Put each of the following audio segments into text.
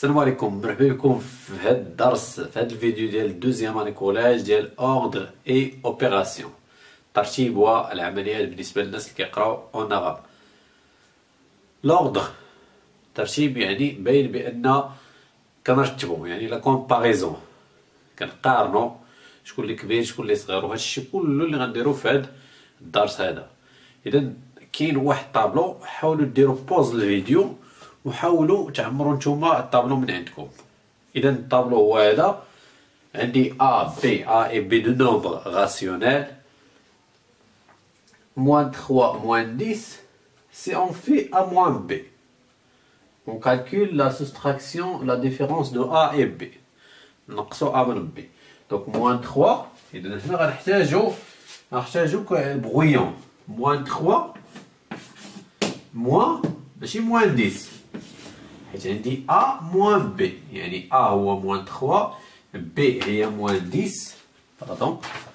السلام عليكم، مرحبا بكم في هذا الدرس في هذا الفيديو ديال دوزيام اني كولاج ديال اوردر اي اوبيراسيون، ترتيب والعمليات بالنسبه للناس اللي كيقراو اون اغاب. لوردر ترتيب يعني باين بان كنرتبو، يعني لا كومباريزون، كنقارنو شكون اللي كبير شكون اللي صغير، وهذا الشيء كله اللي غنديرو في هذا الدرس هذا. اذا كاين واحد طابلو، حاولوا ديروا بوز للفيديو وحاولوا تعمروا نتوما الطابلو من عندكم. اذا الطابلو هو هذا، عندي A et B de nombre rationnel. Moins 3, moins 10, si on fait A moins B, on calcule la soustraction, la différence de A et B. نقصوا A من B. Donc moins 3, إذا هنا غنحتاجو brouillon. Moins 3, moins ماشي moins 10. حيت عندي A moins B، يعني A هو moins 3، B هي moins 10، pardon،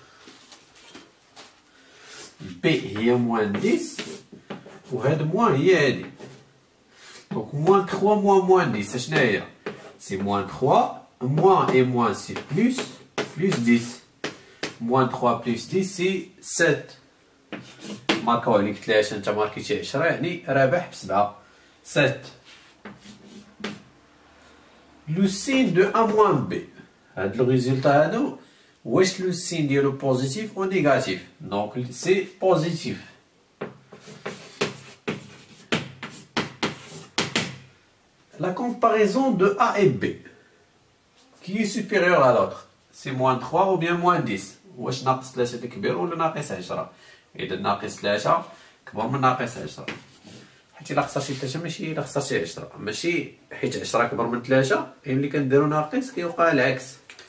B هي moins 10، وهاد moins هي هادي. Donc moins 3 moins 10 شنو هي؟ سي moins 3 moins et moins سي plus 10. moins 3 plus 10 سي 7. ماركاو عليك 3، انت ماركيتي 10، يعني رابح ب7 7. لو سين دو A moins B، هاد لو ريزولتا هادو واش لو سين ديالو بوزيتيف او نيجاتيف؟ دونك سي بوزيتيف. La comparaison de A et B qui est supérieur à l'autre, c'est moins 3 ou bien moins 10. واش ناقص 3 اللي كبير ولا ناقص 10؟ إذا ناقص 3 كبر من ناقص 10. حيت إلا خسرتي 3 ماشي إلا خسرتي 10، ماشي حيت 10 كبر من 3 ملي كنديرو ناقص كيوقع العكس.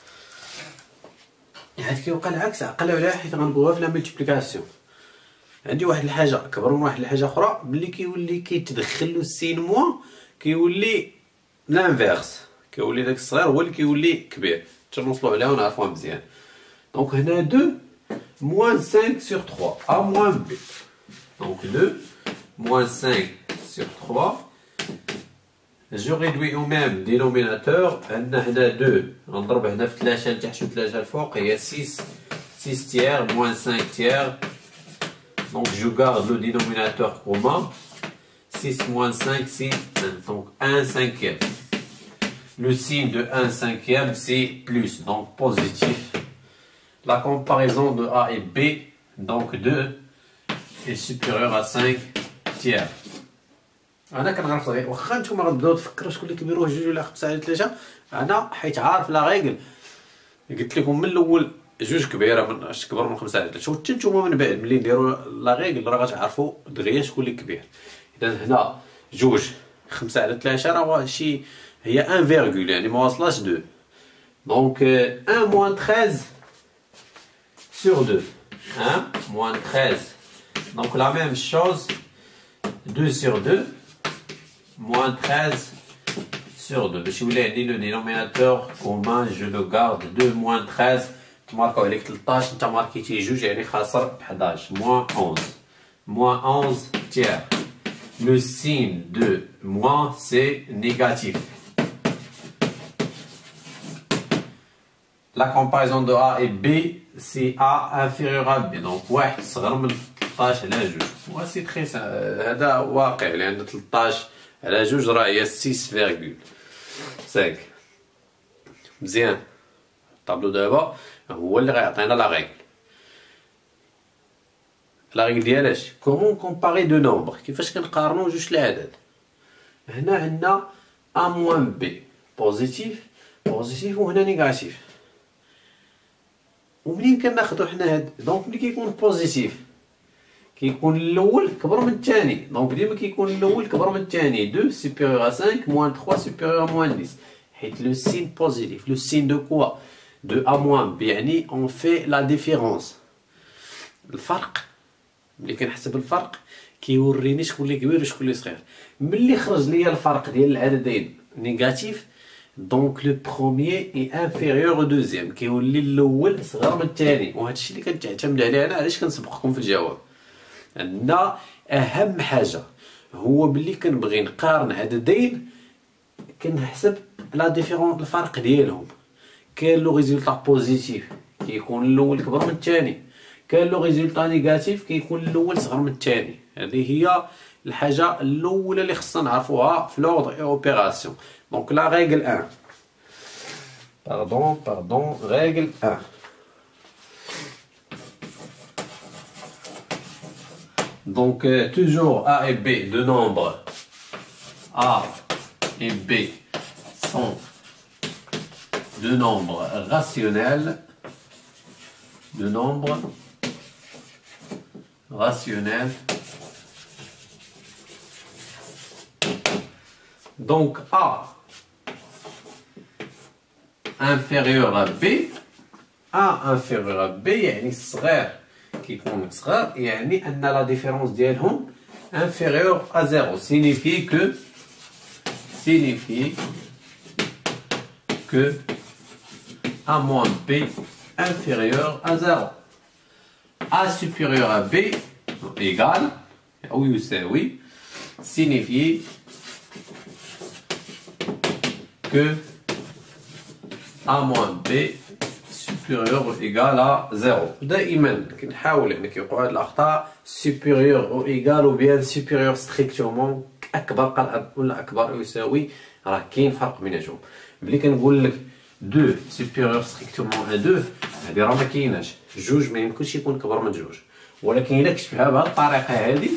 حيت كيوقع العكس عقلوا عليها، حيت غنقولوها في لا ملتيبليكاسيون. عندي واحد الحاجة كبر من واحد الحاجة أخرى، ملي كيولي كيتدخل السين موان كيولي لانفيرس، كيولي داك الصغير هو اللي كيولي كبير. تنوصلو عليها ونعرفوها مزيان. دونك هنا 2 moins 5 sur 3, A moins B. Donc 2 moins 5 sur 3. Je réduis au même dénominateur. On a 2. On ضرب هنا في 3 لتحت و 3 الفوق، هي 6 tiers moins 5 tiers. Donc je garde le dénominateur commun. 6 moins 5 c'est 1. Donc 1 cinquième. Le signe de 1 cinquième c'est plus, donc positif. La comparaison de A et B, donc 2, est supérieure à 5 tiers. أنا كنعرف صغير، واخا نتوما غتبداو تفكروا شكون اللي كبير، واش 2 ولا 5 على 3، أنا حيت عارف لا ريغل قلت لكم من الأول 2 كبيرة من كبر من 5 على 3، وحتى نتوما من بعد ملي نديروا لا ريغل راه غتعرفوا دغيا شكون اللي كبير. إذا هنا 2 5 على 3 راه شي هي 1 فيرغول، يعني ما واصلاش 2. دونك 1 moins 13 sur 2. 1 moins 13. Donc la même chose, 2 sur 2, moins 13 sur 2. Si vous voulez dire le dénominateur commun, je le garde. 2 moins 13, tu marques avec 13, tu marques ici, juge, et les chasseurs, 11. Moins 11. Moins 11 tiers. Le signe de moins, c'est négatif. La comparaison de A et B, c'est A inférieur à B. Donc 1 صغر من 13 على 2. وسي تري هذا واقع، لأن 13 على 2 راه هي 6.5. مزيان. الطابلو دابا هو اللي غيعطينا لا ريغل. لا ريغل ديالاش كومون كومباري دو نومبر، كيفاش كنقارنو جوج الأعداد. هنا عندنا A moins B بوزيتيف وهنا نيجاتيف. ومنين كناخدو حنا هاد، دونك ملي كيكون بوزيتيف كيكون الاول كبر من الثاني، دونك ديما كيكون الاول كبر من الثاني. 2 supérieur à 5 moins 3 supérieur à moins 10، حيت لو سين بوزيتيف. لو سين دو كوا؟ دو A moins B، يعني اون في لا ديفيرونس. الفرق ملي كنحسب الفرق كيوريني شكون اللي كبير وشكون اللي صغير. ملي خرج ليا الفرق ديال العددين نيجاتيف، دونك لو بروميير اي انفيريور او دوزيام، كيولي الاول صغر من الثاني. وهذا الشيء اللي كنعتمد عليه انا، علاش كنسبقكم في الجواب. عندنا اهم حاجه هو ملي كنبغي نقارن عددين كنحسب لا ديفيرون الفرق ديالهم. كاين لو ريزولطا بوزيتيف كيكون الاول كبر من الثاني، كاين لو ريزولطا نيجاتيف كيكون الاول صغر من الثاني. هذه هي الحاجه الاولى اللي خصنا نعرفوها في لوردر اي اوبيراسيون. دونك لا ريغل 1 pardon règle 1. Donc toujours A et B, deux nombres A et B sont deux nombres rationnels, Donc A inférieur à B, A inférieur à B يعني الصغير كيكون صغير، يعني أن لا ديفيرونس ديالهم inférieur à 0 signifie que A moins B inférieur à 0. A supérieur à B égal أو يساوي signifie que A moins B supérieur ou égal à 0. دائما كنحاول يعني كيوقعوا هاد الاخطاء supérieur ou égal ou bien supérieur strictement اكبر قلعه ولا اكبر او يساوي، راه كاين فرق بيناتهم. ملي كنقول لك 2 supérieur strictement à 2 هادي راه ما كايناش، جوج ما يمكنش يكون كبر من جوج، ولكن الا كتبها بهاد الطريقه هادي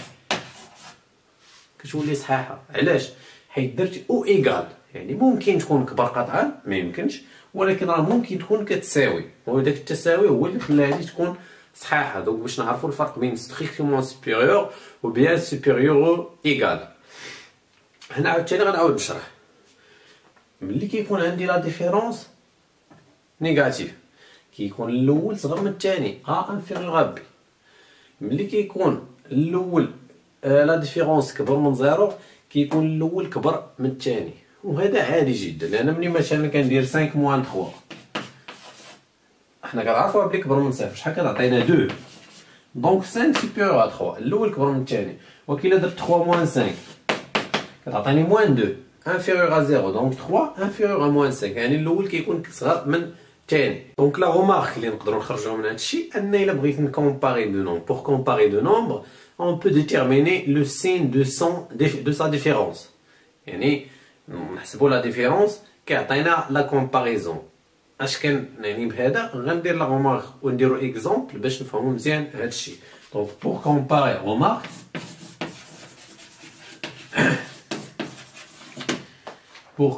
كتولي صحيحه. علاش؟ حيت درت او ايغال، يعني ممكن تكون كبر قطعا ما يمكنش، ولكن راه ممكن تكون كتساوي، وداك التساوي هو اللي خلى هذه تكون صحيحه. دونك باش نعرفوا الفرق بين ستريكتومون سوبيريور و بيان سوبيريور ايغال. هنا عاوتاني غنعاود نشرح. ملي كيكون عندي لا ديفيرونس نيجاتيف كيكون الاول صغر من الثاني ا انفيريور ا بي. ملي كيكون الاول لا ديفيرونس كبر من زيرو كيكون الاول كبر من الثاني، وهذا عادي جدا. لان ملي مثلا كندير 5 موان 3 حنا كنعرفوها بلي كبر من صفر، شحال كتعطينا 2. دونك 5 سوبيريور ا 3 الاول كبر من الثاني، ولكن الا درت 3 موان 5 كتعطيني موان 2 انفيريور ا 0. دونك 3 انفيريور ا موان 5، يعني الاول كيكون صغر من الثاني. دونك لا رومارك اللي نقدروا نخرجوها من هذا الشيء ان الا بغيت نكومباري دو نومبر، بور كومباري دو نومبر on peut déterminer le signe de sa différence. يعني نحسبوا لا ديفيرونس كيعطينا لا كومباريزون. اش كان يعني بهذا غندير لا رومارك ونديرو اكزومبل باش نفهموا مزيان هذا الشيء. دونك بور كومباري رومارك pour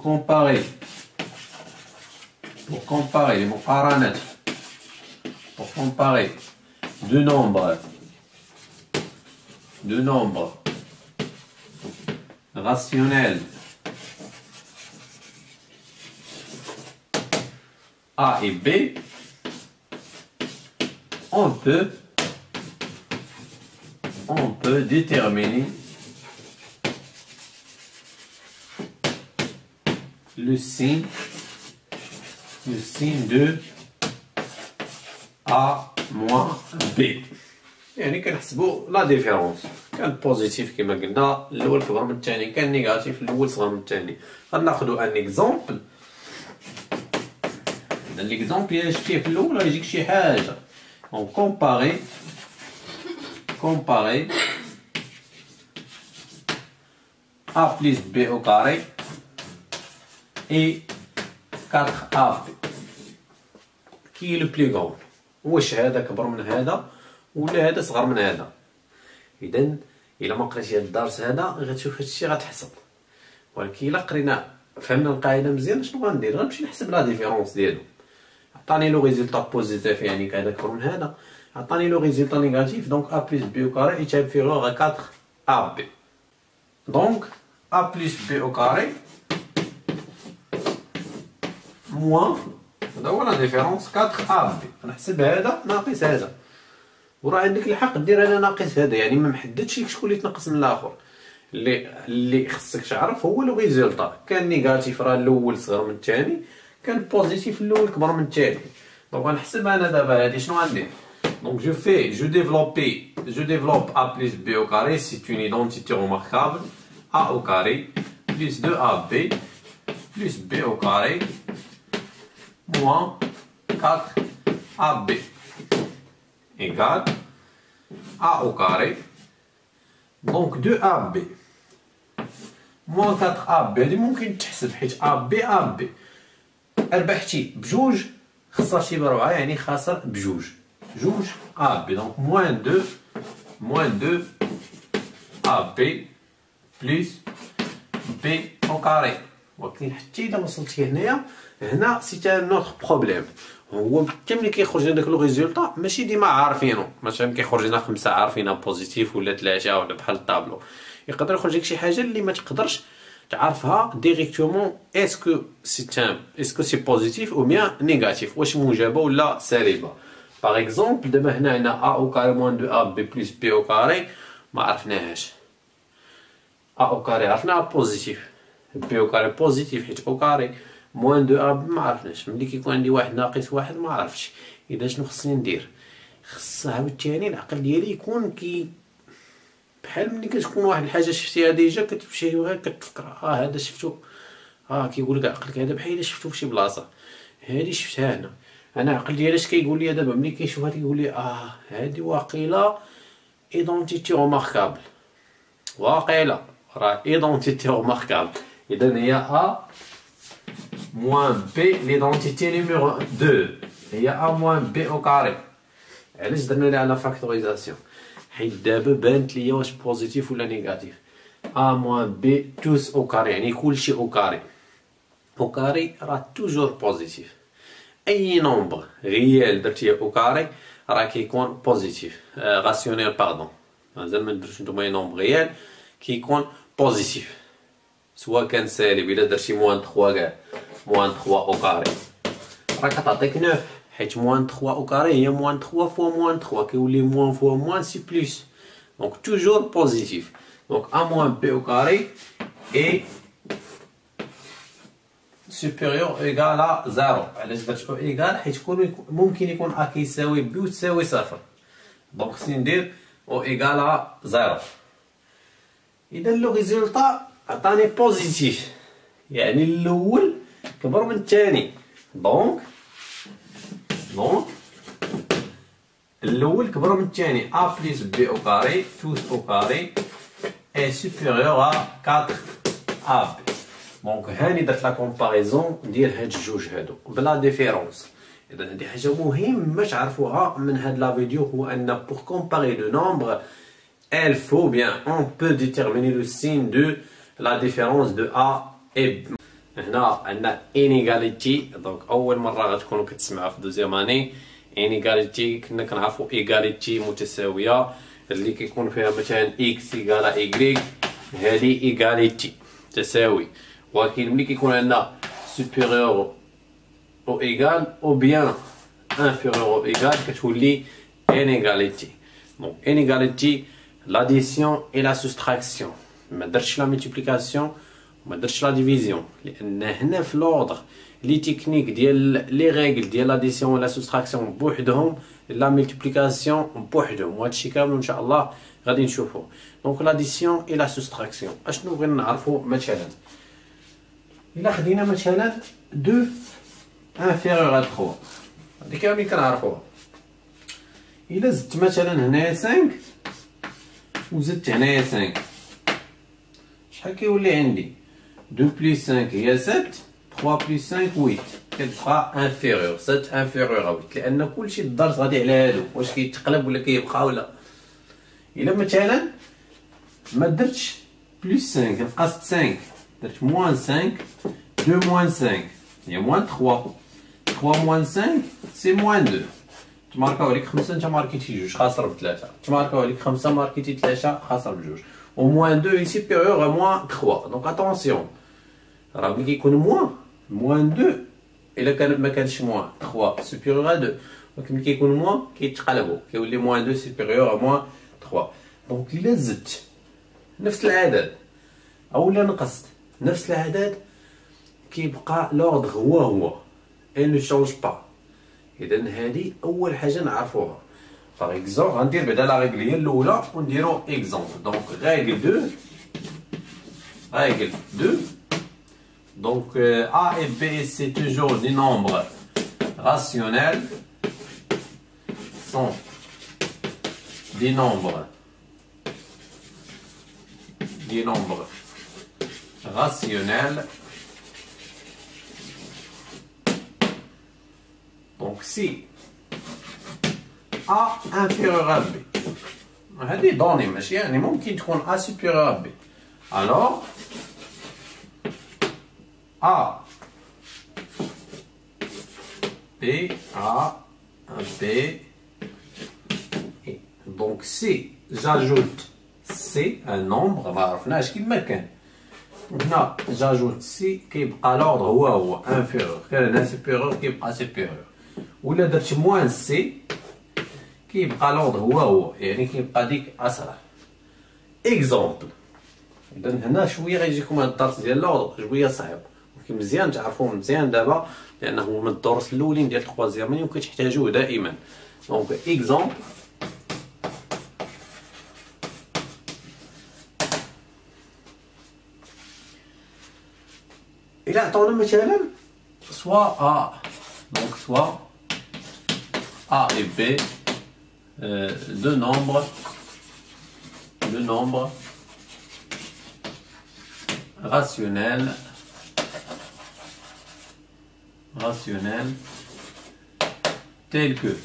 comparer les مقارنة pour comparer deux nombres rationnels A et B, on peut déterminer le signe de A moins B. يعني كنحسبوا لا ديفيرونس. كان بوزيتيف كما قلنا الاول كبر من الثاني، كان نيجاتيف الاول صغر من الثاني. غناخذوا ان اكزومبل. ليكزومبل الا شفتيه في الاول غيجيك شي حاجه. اون كومباري A plus B au carré et 4AB. كي لو بلي غون؟ واش هذا كبر من هذا ولا هذا صغر من هذا؟ اذا الا ما قريتي هذا الدرس هذا غتشوف هذا الشيء غتحسب، ولكن الا قرينا فهمنا القاعده مزيان شنو غندير؟ غنمشي نحسب لا ديفيرونس ديالو. عطاني لو ريزولطا بوزيتيف يعني هذا كبر من هذا، عطاني لو ريزولطا نيجاتيف دونك A plus B au carré est inférieur à 4AB. donc A plus B au carré moins هذا هو لا ديفيرونس 4AB. نحسب هذا ناقص هذا، وراه عندك الحق دير هذا ناقص هذا، يعني ما محددش لك شكون اللي تنقص من الاخر. اللي خصك تعرف هو لو ريزولطا. كان نيجاتيف راه الاول صغر من الثاني، كان بوزيتيف الاول كبر من الثاني. دونك غنحسب انا دابا هادي شنو غندير. دونك je développe A plus B au carré, c'est une identité remarquable. A au carré plus 2AB plus b au carré moins 4ab égale a au carré donc 2ab moins 4ab. هادي ممكن تحسب حيت ab ربحتي بجوج خسرتي بربعة يعني خاسر بجوج جوج ab donc moins 2 ab plus b au carré. ولكن حتى الا وصلتي هنا سي ان اوتر بروبليم هو كامل اللي كيخرج لنا داك لو ريزولطا ماشي ديما عارفينو مثلا كيخرج لنا 5 عارفينها بوزيتيف ولا 3 ولا بحال الطابلو يقدر يخرج لك شي حاجه اللي ما تقدرش تعرفها ديريكتومون اسكو سي بوزيتيف او بيان نيجاتيف واش موجبه ولا سالبه. باغ اكزومبل دابا هنا عندنا ا او كاري موان 2 ا بي بلس بي او كاري ما عرفناهاش ا او كاري عرفناها بوزيتيف بي او كاري بوزيتيف حيت او كاري موان 2 اب ما عرفناش ملي كيكون عندي واحد ناقص واحد ما عرفتش اذا شنو خصني ندير. خص عاوتاني العقل ديالي يكون بحال ملي كتكون واحد الحاجه شفتيها ديجا كتمشي غير كتفكر هذا شفتو كيقول لك عقلك هذا بحال الا شفتو فشي بلاصه هادي شفتها انا عقل ديالي اش كيقول لي دابا ملي كيشوفها كيقول لي هادي واقيلا ايدونتيتي روماركابل واقيلا راه ايدونتيتي روماركابل اذا هي ا moins b l'identité numéro 2 هي a moins b au carré. علاش درنا لها على فاكتوريزاسيون حيت دابا بانت ليا واش بوزيتيف ولا نيجاتيف a moins b tous au carré يعني كلشي au carré au carré راه توجور بوزيتيف اي نومبر ريال درتيه au carré راه كيكون بوزيتيف راسيونيل باردون مازال ما درتش نتوما نومبر ريال كيكون بوزيتيف سواء كان سالب الا درتي موان 3 كاع موان 3 او كاري راه كتعطيك 9 حيت موان 3 او كاري هي موان 3 فوا موان 3 كيولي موان فوا موان سي بلس دونك توجور بوزيتيف دونك ا موان بي او كاري اي supérieur ou égal à 0 علاش درت او ايغال حيت ممكن يكون ا كيساوي بي وتساوي صفر دونك خصني ندير او ايغال ا 0. اذا لو ريزولطا عطاني بوزيتيف يعني الاول كبر من الثاني دونك الاول كبر من الثاني ا بلس بي او كاري توس او كاري اي سوبيريور ا 4 ا بي. دونك هاني درت لا كومباريزون ديال هاد الجوج هادو بلا ديفيرونس. اذا هادي حاجه مهمه تعرفوها من هاد لا فيديو هو ان بور كومباري دو نومبر il faut bien on peut déterminer le signe de la différence de a et b. هنا عندنا inégalité دونك اول مره غتكونوا كتسمعوا في دوزيام اني inégalité كنا كنعرفوا égalité متساويه اللي كيكون فيها مثلا x ايكال y هذه égalité تساوي ولكن ملي كيكون عندنا supérieur او égal ou bien inférieur ou égal كتولي inégalité. دونك inégalité l'addition et la soustraction ما درتش لا ملتيبليكاسيون ما درتش لا ديفيزيون لان هنا في لوردر لي تكنيك ديال لي ريغل ديال لاديسيون ولا سوستراكسيون بوحدهم لا ملتيبليكاسيون بوحدهم وهادشي كامل ان شاء الله غادي نشوفوه. دونك لاديسيون اي لا سوستراكسيون اشنو بغينا نعرفو مثلا الا خدينا مثلا 2 انفيريور ا 3 هادي كامل كنعرفوها الا زدت مثلا هنايا 5 وزدت هنايا 5 شحال كيولي عندي 2 بلس 5 هي 7 3 بلس 5 8 كتبقى انفيريور 7 انفيريور ا 8 لان كلشي الدرس غادي على هادو واش كيتقلب ولا كيبقى ولا. الا مثلا ما درتش بلس 5 نقصت 5 درت موان 5 2 موان 5 هي موان 3 3 موان 5 سي موان 2 تماركاو عليك 5 انت ماركيتي جوج خاسر بثلاثه تماركاو عليك 5 ماركيتي 3 خاسر بجوج و موان 2 اي سوبيريور ا موان 3 دونك اتونسيون راه ملي كيكون موان 2 الا كان ما كانش موان 3 سوبيريور ا 2 ولكن ملي كيكون موان كيتقلبوا كيولي موان 2 سوبيريور ا موان 3. دونك الا زدت نفس العدد اولا نقصت نفس العدد كيبقى لوردر هو اي نو شونج با. اذا هذه اول حاجه نعرفوها. باغ اكزومبل غندير بعدا لا ريغل هي الاولى ونديرو اكزومبل. دونك ريغل 2 Donc A et B, c'est toujours des nombres rationnels. Sont des nombres rationnels. Donc si A inférieur à B, هذه دوني ماشي يعني ممكن تكون A supérieur à B. Alors A B A B. Donc si j'ajoute C un nombre ما عرفناش كيما كان هنا j'ajoute C كيبقى l'ordre هو inférieur كان هنا supérieur كيبقى supérieur ولا درت موان سي كيبقى l'ordre هو يعني كيبقى ديك اسرع. اكزومبل اذا هنا شويه غيجيكم هاد الدرس ديال l'ordre شويه صعيب ولكن مزيان تعرفوه مزيان دابا لانه من الدروس الاولين ديال التخوازيام يمكن تحتاجوه دائما. دونك اكزومبل إلا عطاونا مثلا soit A donc soit A et B deux nombres rationnels tels que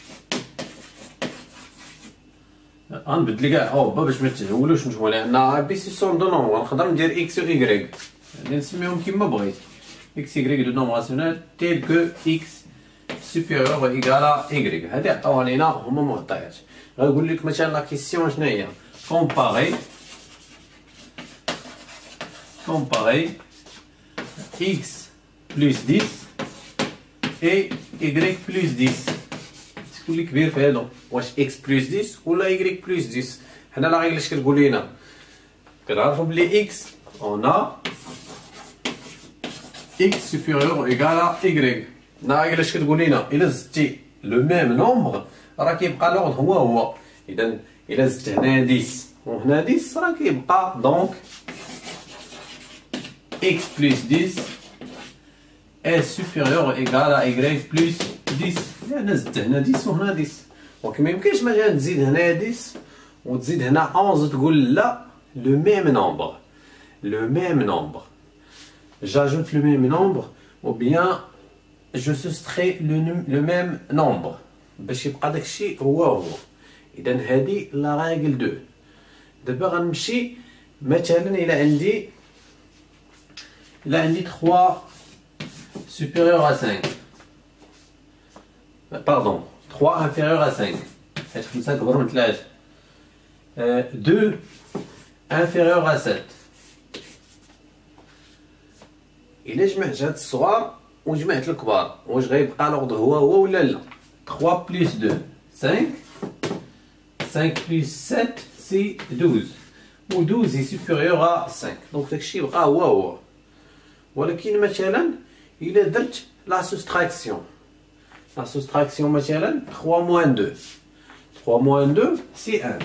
غنبدل كاع هوبا باش ما تهولوش نتوما لان بي سي سون دو نومبر نقدر ندير اكس و ايكغيك يعني نسميهم كيما بغيت اكس ايكغيك دو نومبر راسيونيل تيل كو اكس سوبيريور و ايكال ا ايكغيك. هادي عطاوها لينا هما معطيات. غنقول لك مثلا لا كيسيون شنو هي comparer x plus 10 et y plus 10. شكون اللي كبير في هادو واش x plus 10 ولا y plus 10؟ حنا لا غير اش كتقول لينا كنعرفوا بلي x on a x supérieur ou égal à y. لا غير اش كتقول لينا الا زدتي لو ميم نومبر راه كيبقى لورد هو اذا الا زدت هنا 10 وهنا 10 راه كيبقى دونك x plus 10 est supérieur ou égal à y plus 10. لأن زدت هنا 10 وهنا 10 ولكن ميمكنش مثلا تزيد هنا 10 وتزيد هنا 11 تقول لا le même nombre j'ajoute le même nombre ou bien je soustrais le même nombre باش يبقى داكشي هو. إذا هادي لا راغل 2. دابا غنمشي مثلا إلا عندي 3 supérieur à 5. Pardon, 3 inférieur à 5. حيت 5 كبر من 3. 2 inférieur à 7. إلا جمعت هاد الصغار وجمعت الكبار واش غيبقى لوغدو هو ولا لا؟ 3 plus 2 5. 5 plus 7 c'est 12. و 12 est supérieur à 5. دونك داكشي يبقى هو. ولكن مثلا إلا درت لا سوستراكسيون مثلا 3 moins 2 3 moins 2 c'est 1.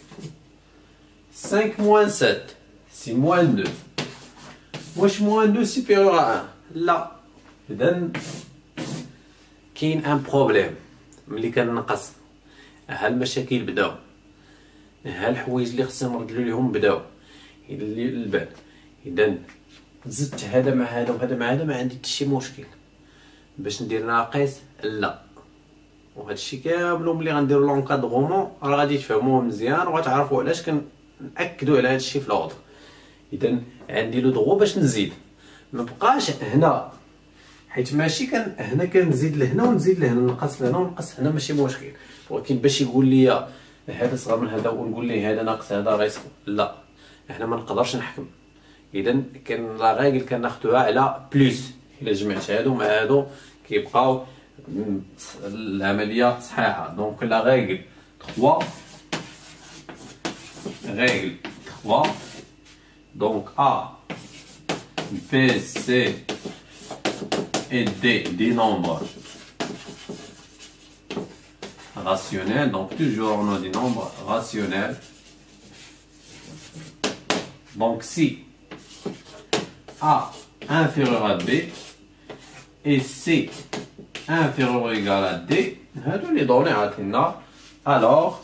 5 moins 7 c'est moins 2. واش moins 2 supérieur à 1؟ لا. إذا كاين ان بروبليم ملي كنقص. ها المشاكل بداو، ها الحوايج اللي خصنا نردلو ليهم بداو اللي البال. إذا زدت هذا مع هذا وهذا مع هذا ما عندي حتى شي مشكل باش ندير ناقص لا. وهذا الشيء كامل ملي غنديروا لونكادغومون راه غادي تفهموه مزيان وغتعرفوا علاش كنأكدوا على هذا الشيء في الوضع. اذا عندي لو دغو باش نزيد ما بقاش هنا حيت ماشي هنا كنزيد لهنا ونزيد لهنا نقص لهنا ونقص هنا ماشي مشكل. ولكن باش يقول لي هذا صغر من هذا ونقول ليه هذا ناقص هذا غيصغر لا احنا ما نقدرش نحكم. اذا كان لا ريغل كناخذوها على بلس. الا جمعت هادو مع هادو كيبقاو العمليه صحيحه. دونك لا ريغل 3 donc A B C et D des nombres rationnels. Donc toujours on a des nombres rationnels. Donc si A inférieur à B et C inférieur ou égal à D, les données عطينا. Alors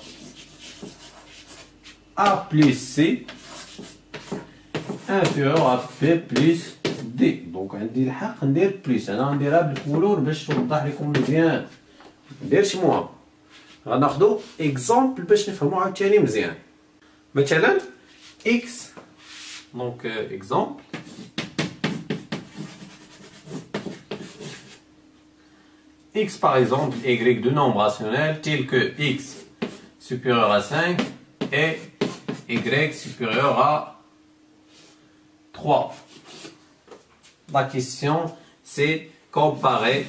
A plus C inférieur à B plus D. Donc عندي الحق ندير بليس، انا غنديرها بالكولور باش توضح لكم مزيان. منديرش موان. غناخدو اكزامبل باش نفهمو عاوتاني مزيان. مثلا x donc exemple x par exemple y de nombre rationnel tel que x supérieur à 5 et y supérieur à 3. La question c'est comparer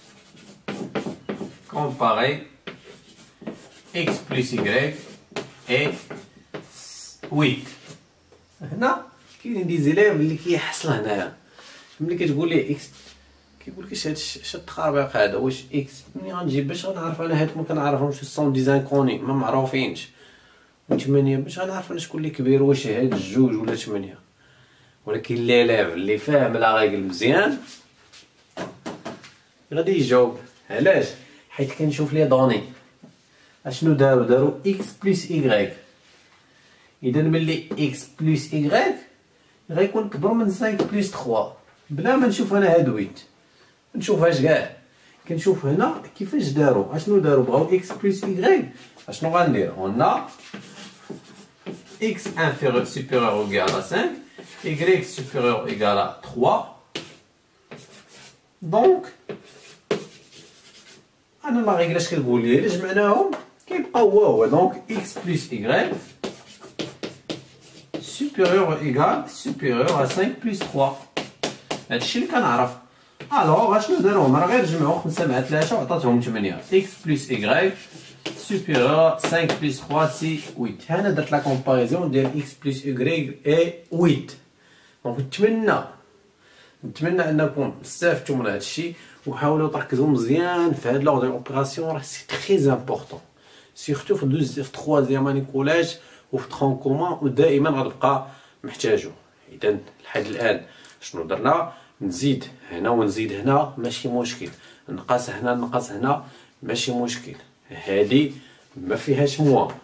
x plus y et 8. هنا كاينين دي زيليف اللي كيحصل هنايا ملي كتقول ليه اكس كيقول لك اش التخربيق هذا، واش اكس ملي غنجيب باش غنعرف انا هادوك ما كنعرفهمش سون دي زانكوني ما معروفينش، و8 باش غنعرف انا شكون اللي كبير واش هاد الجوج ولا 8. ولكن ليليف اللي فاهم لا ريغل مزيان غادي يجاوب. علاش؟ حيت كنشوف لي دوني اشنو داروا اكس بلس ايغريك. اذا ملي اكس بلس ايغريك غيكون كبر من 5 بلس 3 بلا ما نشوف انا هاد 8 نشوفهاش كاع. كنشوف هنا كيفاش داروا، اشنو داروا بغاو اكس بلس ايغريك. اشنو غندير؟ قلنا اكس inférieur supérieur ou égal à 5 y supérieur ou égal à 3. دونك انا لا ريغل اش كتقول لي الا جمعناهم كيبقى هو دونك اكس بلس ايغريك supérieur ou égal supérieur à 5 plus 3. هادشي اللي كنعرف. الوغ اشنو داروا؟ راه غير جمعوا 5 مع 3 وعطاتهم 8. x plus y supérieur à 5 plus 3 c'est 8. هنا درت لا كومباريزون ديال x plus y et 8. دونك نتمنى انكم استفدتوا من هادشي وحاولوا تركزوا مزيان في هاد لوغ ديال اوبيراسيون، راه سي تري امبورطون سيرتو في تخوازيام اني كولاج وفي ترون كومان ودائما غتبقى محتاجو. اذا لحد الان شنو درنا؟ نزيد هنا ونزيد هنا ماشي مشكل، نقص هنا نقص هنا ماشي مشكل. هادي ما فيهاش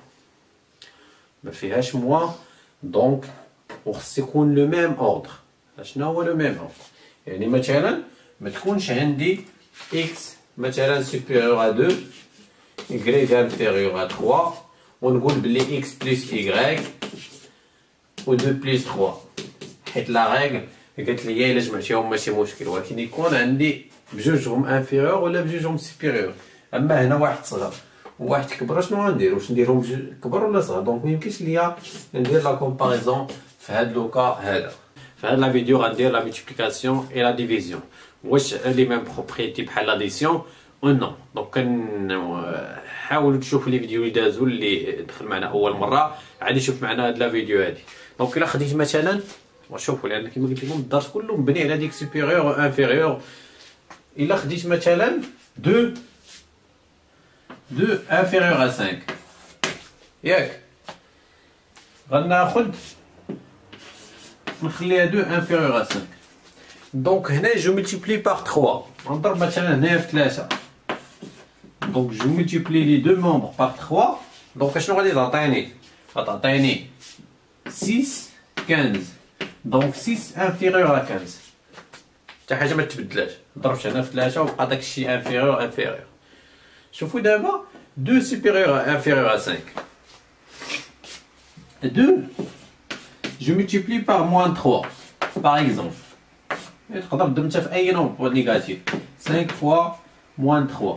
موان دونك وخص يكون لو ميم اوردر. شنو هو لو ميم اوردر؟ يعني مثلا ما تكونش عندي اكس مثلا سوبيريور ا 2 y انفيريور ا 3 ونقول بلي اكس بلس y و 2 بلس 3، حيت لا ريغل قالت لي الا جمعتيهم ماشي مشكل، ولكن يكون عندي بجوجهم انفيريور ولا بجوجهم سوبيريور. اما هنا واحد صغر وواحد كبر شنو غندير؟ واش نديرهم كبر ولا صغر؟ دونك ميمكنش ليا ندير لا كومباريزون في هاد لوكا هذا. في هاد لا فيديو غندير لا مولتيبليكاسيون اي لا ديفيزيون، واش لي ميم بروبريتي بحال لاديسيون و نو. دونك حاولوا تشوفوا لي فيديو اللي دازوا اللي دخل معنا اول مره عاد يشوف معنا هاد لا فيديو هادي. دونك الا خديت مثلا وشوفوا لان كما قلت لكم الدرس كله مبني على ديك سوبيريور و انفيريور. الا خديت مثلا 2 انفيريور ا 5 ياك غناخد نخليها 2 انفيريور ا 5. دونك هنا جو ملتيبلي بار 3 نضرب مثلا هنايا في 3. دونك جو ملتيبلي لي دو مومبر بار 3. دونك اشنو غادي تعطيني؟ غتعطيني 6 15. دونك 6 انفيريور ا 15 حتى حاجه ما تبدلاش. ضربت هنا في 3 وبقى داكشي انفيريور. شوفوا دابا 2 supérieur à inférieur à 5. 2 je multiplie par moins 3 par exemple. تقدر تضرب في اي نومبر نيجاتيف. 5 fois moins 3.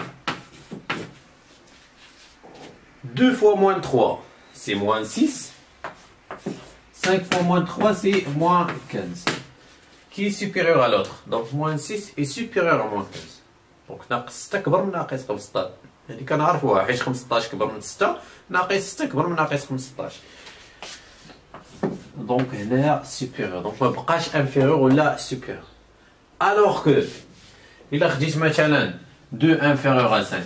2 fois moins 3 c'est moins 6. 5 fois moins 3 c'est moins 15. Qui est supérieur à l'autre? Donc moins 6 est supérieur à moins 15. دونك ناقص 6 كبر من ناقص 15. يعني كنعرفوها حيت 15 كبر من 6 ناقص 6 كبر من ناقص 15. دونك هنا سوبيريور دونك ما بقاش انفيريور ولا سوبيريور. الوغ كو الا خديت مثلا 2 انفيريور ا 5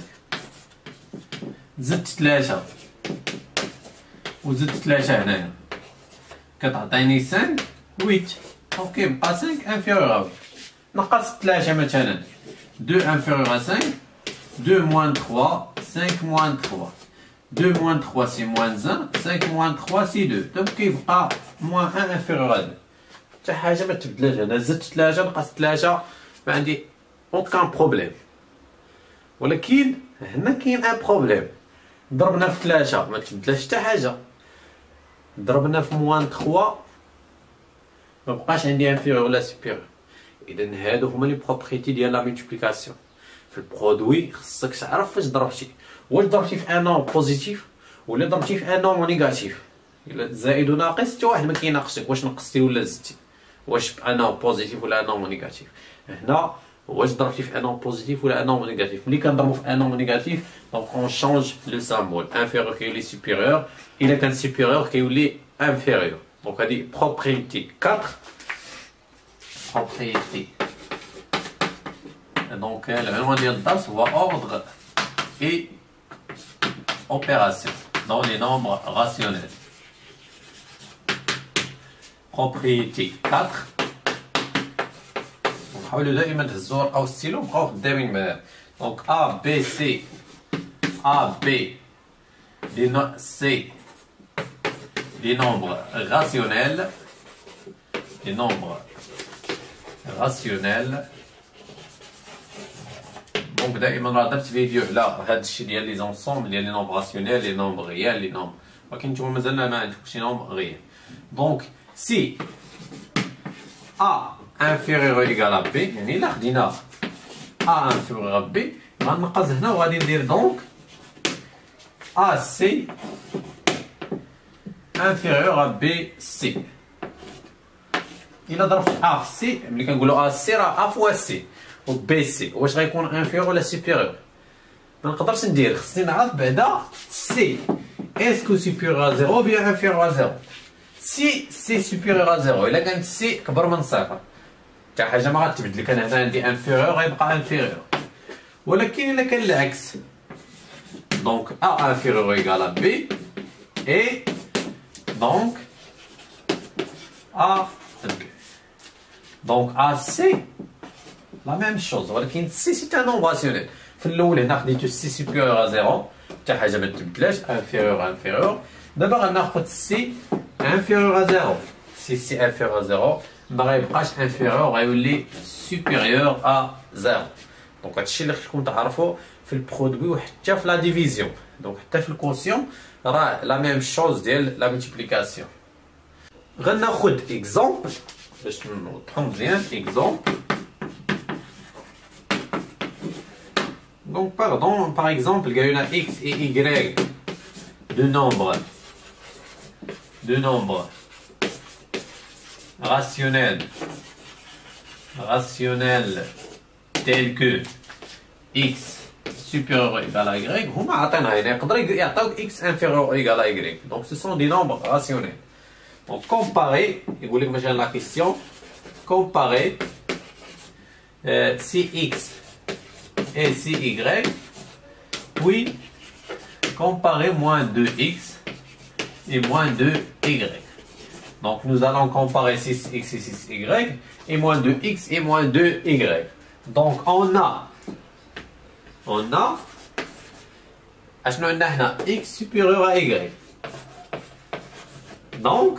زدت 3 وزدت 3 هنايا كتعطيني 5 8. دونك كيبقى 5 انفيريور ا 8 نقص 3 مثلا 2 انفيريور ا 5 2 موان 3 5 موان 3 2 موان 3 سي موان 1 5 موان 3 سي 2 دونك كيبقى موان 1 انفيريور ا 2 حتى حاجه ما تبدلاش. انا زدت 3 نقص 3 ما عندي اوكان بروبليم. ولكن هنا كاين ان بروبليم، ضربنا في 3 ما تبدلاش حتى حاجه، ضربنا في موان 3 ما بقاش عندي انفيريور ولا سوبيريور. اذا هادو هما لي بروبريتي ديال لا مولتيبليكاسيون. في البرودوي خصك تعرف فاش ضربتي، واش ضربتي في ان نومبر بوزيتيف ولا ضربتي في ان نومبر نيجاتيف. الا زائد وناقص حتى واحد ما كيناقشك واش نقصتي ولا زدتي، واش في ان نومبر بوزيتيف ولا ان نومبر نيجاتيف. هنا واش ضربتي في ان نومبر بوزيتيف ولا ان نومبر نيجاتيف. ملي كنضربو في ان نومبر نيجاتيف دونك اون شونج لو سامبول، انفيريور كيولي سوبيريور، الا كان سوبيريور كيولي انفيريور. دونك هادي بروبريتي 4 propriété. Donc l'عنوان ديال الدرس هو ordre et opération dans les nombres rationnels. Propriété 4. نحاولوا دائما تهزوا ورقه والستيلو وبقاو خدامين معاه. Donc A B C c'est des nombres rationnels. Les nombres rationnels. دونك دائما راه درت فيديو على هذا الشيء ديال لي زونسومبل ديال لي نومبر راسيونيل، لي نومبر ريال، لي نومبر، ولكن نتوما مازالنا ما عندكمش شي نومبر ريال. دونك سي A انفيريور ايكال ا بي، يعني الا خدينا A انفيريور ا بي غنقص هنا وغادي ندير دونك A سي انفيريور ا بي سي. الا ضربت ا في سي، ملي كنقولوا ا سي راه ا فوا سي و بي سي، واش غيكون انفيريور ولا سوبيريور؟ ما نقدرش ندير، خصني نعرف بعدا سي اسكو سوبيريور ا زيرو بيان انفيريور ا زيرو. سي سي سوبيريور ا زيرو، الا كانت سي كبر من صفر حتى حاجه ما غتبدل. كان هنا عندي انفيريور غيبقى انفيريور. ولكن الا كان العكس دونك ا انفيريور ايكال ا بي اي دونك ا دونك ا سي لا ميم شوز، ولكن سي سي ان نومبر راسيونيل. في الاول هنا خديتو سي سوبيريور ا زيرو حتى حاجه ما تبدلاش، انفيريور انفيريور. دابا غناخد سي انفيريور ا زيرو، سي انفيريور ا زيرو ما غيبقاش انفيريور، غيولي سوبيريور ا زيرو. دونك هادشي اللي خصكم تعرفوا في البرودوي وحتى في لا ديفيزيون. دونك حتى في الكوسيون راه لا ميم شوز ديال لا مولتيبليكاسيون. غناخد اكزومبل باش نوضحو مزيان. اكزومبل donc par exemple il y a x et y de nombres rationnels tels que x supérieur ou égal à y هما عطينا هنا يقدر يعطيوك x inférieur ou égal à y. donc ce sont des nombres rationnels. donc comparer يقول لك مثلا la question comparer si x et si y, puis comparer moins 2x et moins 2y. Donc nous allons comparer 6x et 6y et moins 2x et moins 2y. Donc on a x supérieur à y. Donc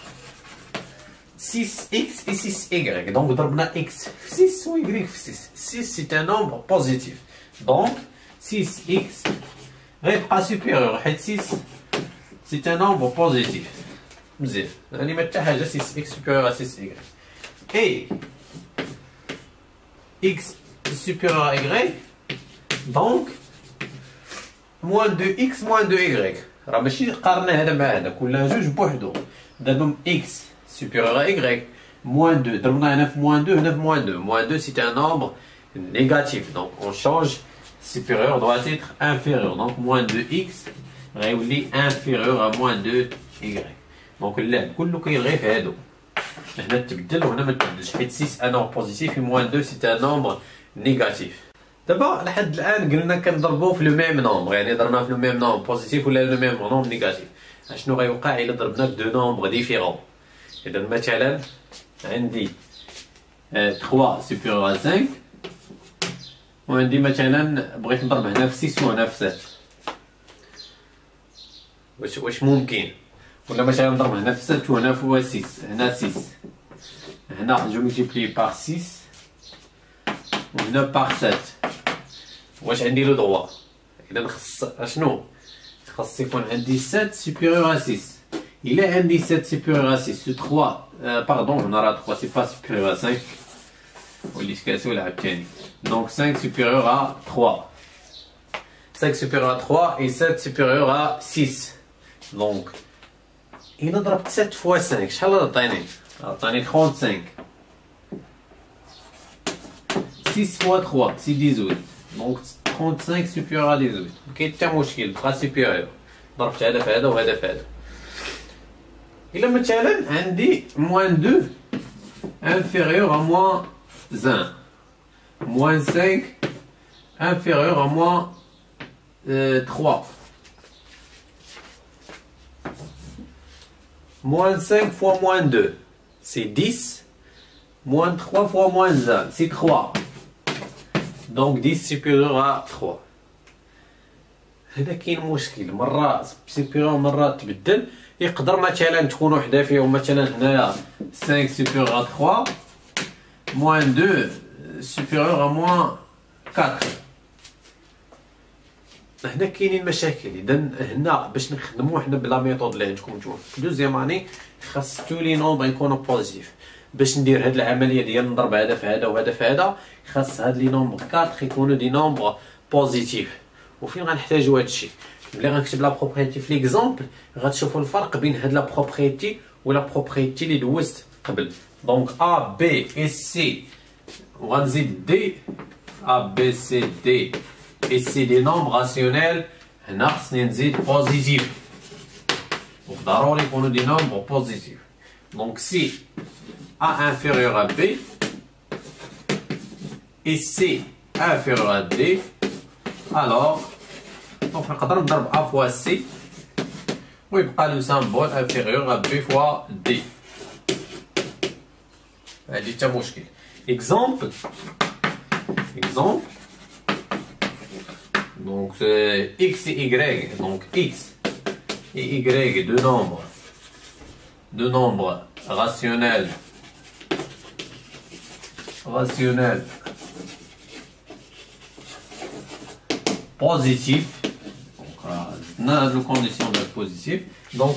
6x et 6y. Donc ضربنا x في 6 و y في 6. 6 c'est un nombre positif. Donc 6x غيبقى supérieur حيت 6 c'est un nombre positif. مزيان، يعني ما حتى حاجة 6x supérieur à 6y. Et x supérieur à y. Donc moins 2x moins 2y. راه ماشي قارنا هذا مع هذا، كلها جوج بوحدو. دابا x supérieur à y, moins 2. Donc, on a 9 moins 2, 9 moins 2. Moins 2, c'est un nombre négatif. Donc, on change. Supérieur doit être inférieur. Donc, moins 2x réuni inférieur à moins 2y. Donc, là, tout le qui est fait. On a تبدل وهنا ما تبدلش حيت 6 un nombre positif et moins 2 c'est un nombre négatif. دابا لحد الان قلنا كنضربوه في لو ميم نومبر، يعني ضربنا في لو ميم نومبر بوزيتيف ولا لو ميم نومبر نيجاتيف. شنو غيوقع الا ضربنا في دو نومبر ديفيرون؟ إذا مثلا عندي 3 سوبيريور ا 5 وعندي مثلا بغيت نضرب هنا في 6 وهنا في 7. واش ممكن؟ ولا مثلا نضرب هنا في 7 وهنا في 6. هنا 6 هنا جو ملتيبلي بار 6 وهنا بار 7. واش عندي لو دروا؟ اذا خص اشنو؟ خاص يكون عندي 7 سوبيريور ا 6. الا عندي 7 سوبيريور ا 6 3 باردون هنا راه 3 سي با سوبيريور ا 5 وليت كاسو لعب ثاني. دونك 5 سوبيريور ا 3 5 سوبيريور ا 3 et 7 سوبيريور ا 6. دونك إلا ضربت 7 فوا 5 شحال عطاني؟ عطاني 35. 6 فوا 3 سي 18. دونك 35 سوبيريور ا 18. مكاين حتى مشكل بقى سوبيريور. ضربت هذا في هذا وهذا في هذا. إلا مثلا عندي موان 2 inférieur à moins 1 moins 5 inférieur à moins 3 moins 5 fois moins 2 c'est 10 moins 3 fois moins 1 c'est 3 donc 10 supérieur à 3. هذا كاين مشكل مرة سوبيريور مرة تبدل. يقدر مثلا تكون وحده فيهم مثلا هنايا 5 supérieur à 3 moins 2 supérieur à moins 4. هنا كاينين مشاكل. اذا هنا باش نخدمو حنا بلا ميثود اللي عندكم نتوما في دوزيام اني خاص تو لي نومبر يكونوا بوزيتيف. باش ندير هاد العمليه ديال نضرب هذا في هذا وهذا في هذا خاص هاد لي نومبر 4 يكونوا دي نومبر بوزيتيف. وفين غنحتاجو هادشي؟ ملي غنكتب لا بروبريتي في ليكزامبل غتشوفوا الفرق بين هاد لا بروبريتي ولا بروبريتي اللي دوزت قبل. دونك ا بي اي سي وغنزيد دي ا بي سي دي اي سي دي نومبر راسيونيل. هنا خصني نزيد بوزيتيف وضروري يكونوا دي نومبر بوزيتيف. دونك سي ا انفيريور ا بي اي سي انفيريور ا دي alors دونك نقدر نضرب ا فوا سي ويبقى لو سامبول انفيريور ا بي فوا دي. هادي تا مشكل. اكزومبل donc x et y, donc x et y, deux nombres rationnels positifs. On a la condition d'être positif. Donc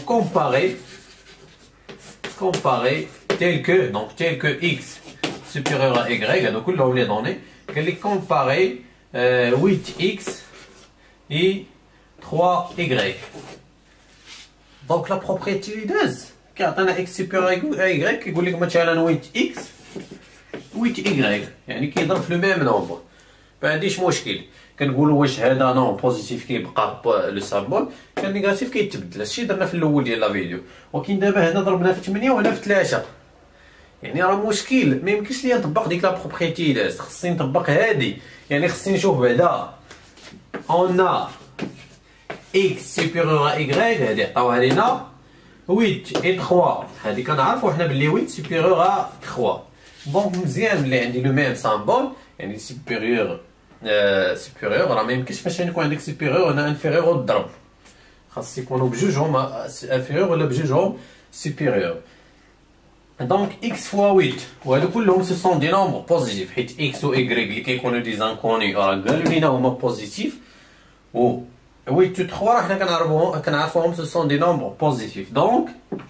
comparer tel que x supérieur à y, donc là on les données, qu'elle est comparée 8x et 3y. Donc la propriété داز كيعطينا x supérieur à y كيقول لك مثلا 8x 8y يعني كيضرب في لو ميم نومبر. ما عنديش مشكل. كنقولوا واش هذا نون بوزيتيف كيبقى لو سامبول كان نيجاتيف كيتبدل. هادشي درنا في الاول ديال لا فيديو. ولكن دابا هنا ضربنا في 8 وهنا في 3 يعني راه مشكل. ما يمكنش ليا نطبق ديك لا بروبريتي داز. خصني نطبق هادي يعني خصني نشوف بعدا on a x supérieur à y هادي عطاوها لينا 8 et 3 هادي كنعرفو حنا بلي 8 supérieur à 3. دونك مزيان ملي عندي لو ميم سامبول يعني supérieur راه ما يمكنش باش يكون عندك supérieur هنا انفيريور والضرب خاص يكونوا بجوجهم انفيريور ولا بجوجهم supérieur. Donc x fois 8 وهادو كلهم سو سون دي نومبر بوزيتيف حيت x و y اللي كيكونوا دي زانكوني راه قالوا لينا هما بوزيتيف و 8 و 3 راه حنا كنعرفوهم سو سون دي نومبر بوزيتيف. دونك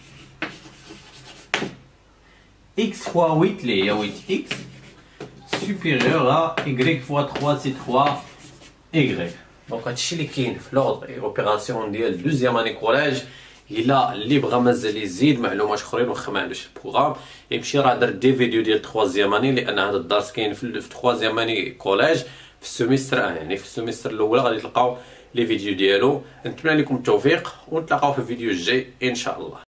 x fois 8 اللي هي 8x supérieur à y fois 3 c'est 3y. دونك هادشي اللي كاين في لوردر اوبيراسيون ديال دوزيام اني كولاج. الا اللي بغى مازال يزيد معلومات اخرين واخا ما عندوش البروغرام يمشي راه درت دي فيديو ديال 3 اني لان هذا الدرس كاين في 3 اني كولاج في السيمستر يعني في السيمستر الاول غادي تلقاو لي فيديو ديالو. نتمنى لكم التوفيق ونتلاقاو في الفيديو الجاي ان شاء الله.